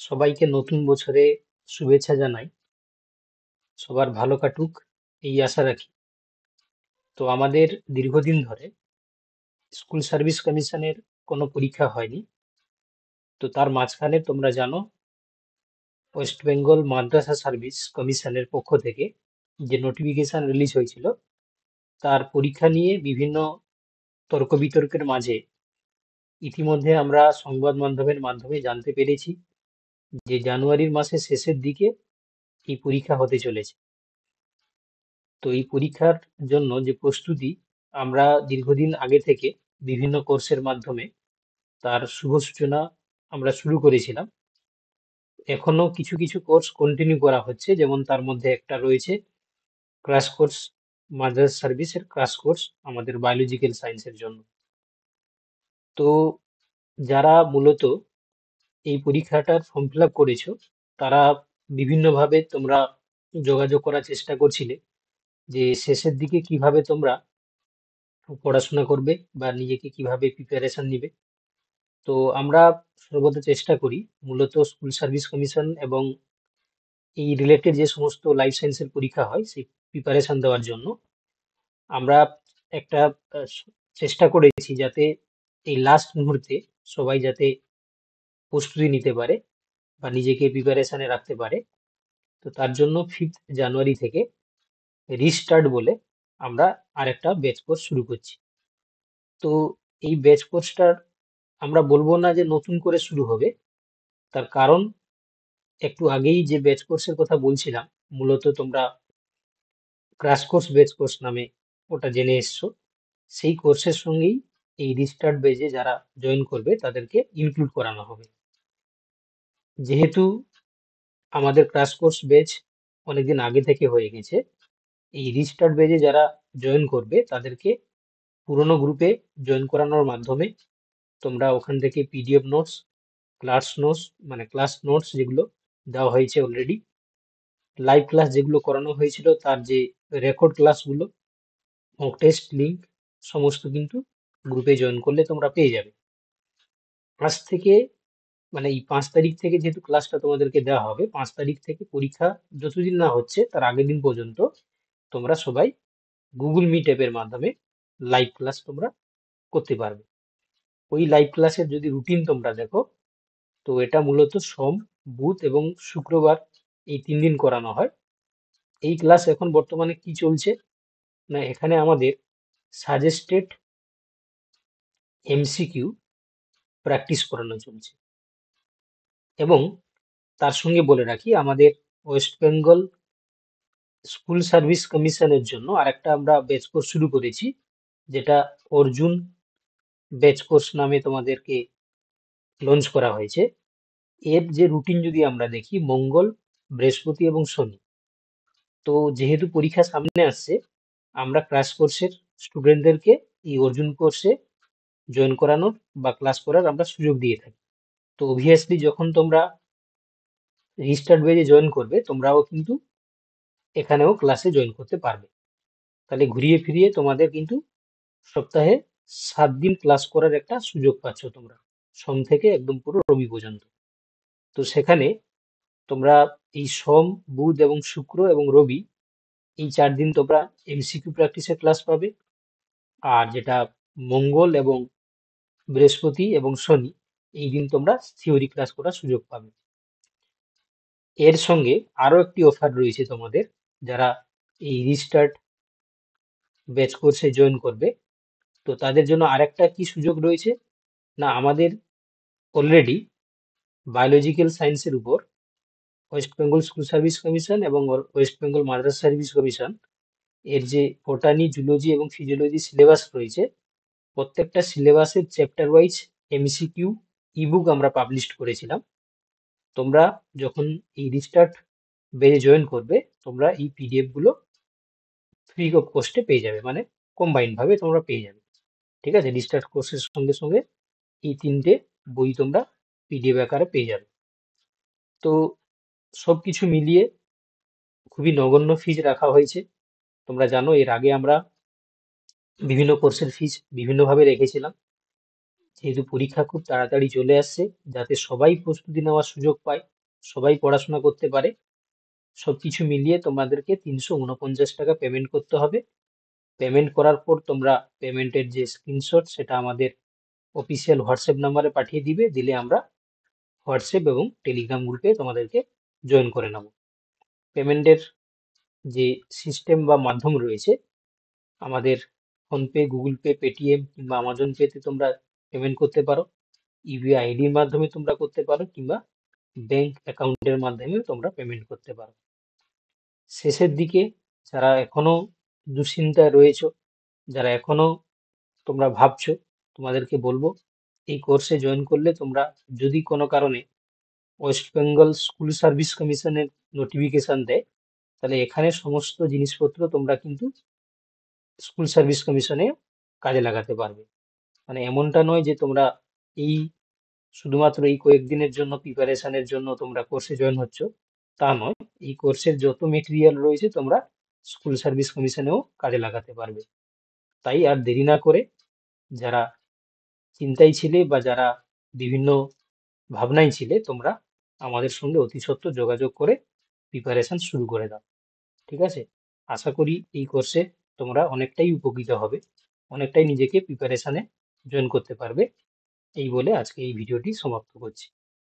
সবাইকে নতুন বছরে শুভেচ্ছা জানাই। সবার ভালো কাটুক এই আশা রাখি। তো আমাদের দীর্ঘদিন ধরে স্কুল সার্ভিস কমিশনের কোনো পরীক্ষা হয়নি। তো তার মাঝখানে তোমরা জানো ওয়েস্ট বেঙ্গল মাদ্রাসা সার্ভিস কমিশনের পক্ষ থেকে যে নোটিফিকেশন রিলিজ হয়েছিল তার পরীক্ষা নিয়ে বিভিন্ন তর্ক বিতর্কের মাঝে ইতিমধ্যে আমরা সংবাদ মাধ্যমের মাধ্যমে জানতে পেরেছি যে জানুয়ারির মাসের শেষের দিকে এই পরীক্ষা হতে চলেছে। তো এই পরীক্ষার জন্য যে প্রস্তুতি আমরা দীর্ঘদিন আগে থেকে বিভিন্ন কোর্সের মাধ্যমে তার শুভ সূচনা আমরা শুরু করেছিলাম। এখনো কিছু কিছু কোর্স কন্টিনিউ করা হচ্ছে, যেমন তার মধ্যে একটা রয়েছে ক্রাশ কোর্স, মাদার্স সার্ভিসের ক্রাশ কোর্স আমাদের বায়োলজিক্যাল সায়েন্সের জন্য। তো যারা মূলত এই পরীক্ষাটার ফর্ম ফিল আপ করেছো তারা বিভিন্নভাবে তোমরা যোগাযোগ করার চেষ্টা করছিলে যে শেষের দিকে কিভাবে তোমরা পড়াশোনা করবে বা নিজেকে কিভাবে প্রিপারেশন নিবে। তো আমরা সর্বদা চেষ্টা করি মূলত স্কুল সার্ভিস কমিশন এবং এই রিলেটেড যে সমস্ত লাইফ সায়েন্সের পরীক্ষা হয় সেই প্রিপারেশন দেওয়ার জন্য আমরা একটা চেষ্টা করেছি যাতে এই লাস্ট মুহূর্তে সবাই যাতে প্রস্তুতি নিতে পারে বা নিজেকে প্রিপারেশনে রাখতে পারে। তো তার জন্য 5th জানুয়ারি থেকে রিস্টার্ট বলে আমরা আরেকটা ব্যাচ কোর্স শুরু করছি। তো এই ব্যাচ কোর্সটার আমরা বলবো না যে নতুন করে শুরু হবে, তার কারণ একটু আগেই যে ব্যাচ কোর্সের কথা বলছিলাম, মূলত তোমরা ক্র্যাশ কোর্স ব্যাচ কোর্স নামে ওটা জেনে এসছো। সেই কোর্সের সঙ্গেই এই রিস্টার্ট ব্যাচে যারা জয়েন করবে তাদেরকে ইনক্লুড করানো হবে। যেহেতু আমাদের ক্র্যাশ কোর্স ব্যাচ অনেকদিন আগে থেকে হয়ে গেছে, এই রিস্টার্ট ব্যাচে যারা জয়েন করবে তাদেরকে পুরোনো গ্রুপে জয়েন করানোর মাধ্যমে তোমরা ওখান থেকে পিডিএফ নোটস, ক্লাস নোটস যেগুলো দেওয়া হয়েছে অলরেডি, লাইভ ক্লাস যেগুলো করানো হয়েছিল তার যে রেকর্ড ক্লাসগুলো, মক টেস্ট লিঙ্ক সমস্ত কিন্তু গ্রুপে জয়েন করলে তোমরা পেয়ে যাবে। আজ থেকে এই 5 তারিখ থেকে যেহেতু ক্লাসটা তোমাদেরকে দেওয়া হবে, 5 তারিখ থেকে পরীক্ষা যতদিন না হচ্ছে তার আগের দিন পর্যন্ত তোমরা সবাই গুগল মিট অ্যাপের মাধ্যমে লাইভ ক্লাস তোমরা করতে পারবে। ওই লাইভ ক্লাসের যদি রুটিন তোমরা দেখো, তো এটা মূলত সোম, বুধ এবং শুক্রবার এই 3 দিন করানো হয়। এই ক্লাস এখন বর্তমানে কি চলছে না, এখানে আমাদের সাজেস্টেড এমসিকিউ প্র্যাকটিস করানো চলছে। এবং তার সঙ্গে বলে রাখি, আমাদের ওয়েস্ট বেঙ্গল স্কুল সার্ভিস কমিশনের জন্য আরেকটা আমরা ব্যাচ কোর্স শুরু করেছি, যেটা অর্জুন ব্যাচ কোর্স নামে তোমাদেরকে লঞ্চ করা হয়েছে। এর যে রুটিন যদি আমরা দেখি, মঙ্গল, বৃহস্পতি এবং শনি। তো যেহেতু পরীক্ষা সামনে আসছে, আমরা ক্র্যাশ কোর্সের স্টুডেন্টদেরকে এই অর্জুন কোর্সে জয়েন করানোর বা ক্লাস করার আমরা সুযোগ দিয়ে থাকি। তো অবভিয়াসলি যখন তোমরা রিস্টার্ট ব্যাচে জয়েন করবে তোমরাও কিন্তু এখানেও ক্লাসে জয়েন করতে পারবে। তাহলে ঘুরিয়ে ফিরিয়ে তোমাদের কিন্তু সপ্তাহে 7 দিন ক্লাস করার একটা সুযোগ পাচ্ছ তোমরা, সোম থেকে একদম পুরো রবি পর্যন্ত। তো সেখানে তোমরা এই সোম, বুধ এবং শুক্র এবং রবি এই 4 দিন তোমরা এমসিকিউ প্র্যাকটিসের ক্লাস পাবে। আর যেটা মঙ্গল এবং বৃহস্পতি এবং শনি, এই দিন তোমরা থিওরি ক্লাস করার সুযোগ পাবে। এর সঙ্গে আরো একটি অফার রয়েছে তোমাদের, যারা এই রিস্টার্ট ব্যাচ কোর্সে জয়েন করবে। তো তাদের জন্য আরেকটা কি সুযোগ রয়েছে না, আমাদের অলরেডি বায়োলজিক্যাল সায়েন্সের উপর West Bengal school service commission এবং West Bengal madrasa service commission এর যে বটানি, জুলজি এবং ফিজিওলজি সিলেবাস রয়েছে, প্রত্যেকটা সিলেবাসের চ্যাপ্টার ওয়াইজ এমসিকিউ ইবুক আমরা পাবলিশ করেছিলাম। তোমরা যখন এই রিস্টার্ট ব্যাচে জয়েন করবে তোমরা এই পিডিএফ গুলো ফ্রি অফ কস্টে পেয়ে যাবে, কম্বাইন্ড ভাবে তোমরা পেয়ে যাবে। ঠিক আছে, রিস্টার্ট কোর্সের সঙ্গে সঙ্গে এই 3টে বই তোমরা পিডিএফ আকারে পেয়ে যাবে। তো সবকিছু মিলিয়ে খুবই নগণ্য ফিজ রাখা হয়েছে। তোমরা জানো এর আগে আমরা বিভিন্ন কোর্সের ফিজ বিভিন্নভাবে রেখেছিলাম, যেহেতু পরীক্ষা খুব তাড়াতাড়ি চলে আসছে, যাতে সবাই প্রস্তুতি নেওয়ার সুযোগ পায় সবাই পড়াশোনা করতে পারে। সবকিছু মিলিয়ে তোমাদেরকে 349 টাকা পেমেন্ট করতে হবে। পেমেন্ট করার পর তোমরা পেমেন্টের যে স্ক্রিনশট সেটা আমাদের অফিসিয়াল হোয়াটসঅ্যাপ নাম্বারে পাঠিয়ে দিলে আমরা হোয়াটসঅ্যাপ এবং টেলিগ্রাম গ্রুপে তোমাদেরকে জয়েন করে নেব। পেমেন্টের যে সিস্টেম বা মাধ্যম রয়েছে, আমাদের ফোনপে, গুগল পে, পেটিএম কিংবা আমাজন পেতে তোমরা পেমেন্ট করতে পারো। ইউপিআই আইডির মাধ্যমে তোমরা করতে পারো কিংবা ব্যাংক অ্যাকাউন্টের মাধ্যমে তোমরা পেমেন্ট করতে পারো। শেষের দিকে যারা এখনো দুশ্চিন্তায় রয়েছো, যারা এখনো তোমরা ভাবছো, তোমাদেরকে বলবো এই কোর্সে জয়েন করলে তোমরা যদি কোনো কারণে ওয়েস্ট বেঙ্গল স্কুল সার্ভিস কমিশনের নোটিফিকেশন দেয়, তাহলে এখানে সমস্ত জিনিসপত্র তোমরা কিন্তু স্কুল সার্ভিস কমিশনে কাজে লাগাতে পারবে। মানে এমনটা নয় যে তোমরা এই শুধুমাত্র এই কয়েকদিনের জন্য প্রিপারেশনের জন্য তোমরা কোর্সে জয়েন হচ্ছ, তা নয়। এই কোর্সের যত মেটেরিয়াল রয়েছে তোমরা স্কুল সার্ভিস কমিশনেও কাজে লাগাতে পারবে। তাই আর দেরি না করে যারা চিন্তায় ছিলে বা যারা বিভিন্ন ভাবনায় ছিলে, তোমরা আমাদের সঙ্গে অতি সত্বর যোগাযোগ করে প্রিপারেশন শুরু করে দাও। ঠিক আছে? আশা করি এই কোর্সে তোমরা অনেকটাই উপকৃত হবে, অনেকটাই নিজেকে প্রিপারেশনে জয়েন করতে পারবে। এই বলে আজকে এই ভিডিওটি সমাপ্ত করছি।